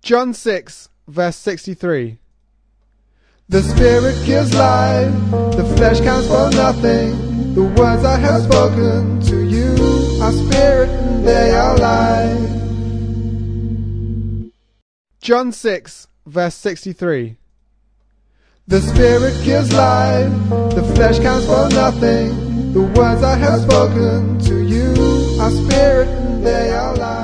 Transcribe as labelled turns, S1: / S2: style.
S1: John 6, verse 63. The Spirit gives life, the flesh counts for nothing. The words I have spoken to you are spirit and they are life. John 6, verse 63. The Spirit gives life, the flesh counts for nothing. The words I have spoken to you are spirit and they are life.